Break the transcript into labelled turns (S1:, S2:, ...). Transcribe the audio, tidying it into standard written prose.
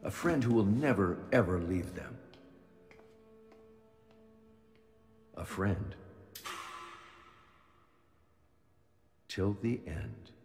S1: A friend who will never, ever leave them. A friend. Till the end.